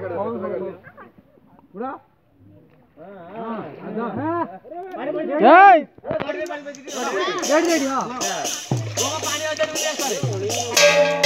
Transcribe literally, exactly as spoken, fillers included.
पूरा हां आजा जय रेडी रेडी हां वो पानी अंदर में ले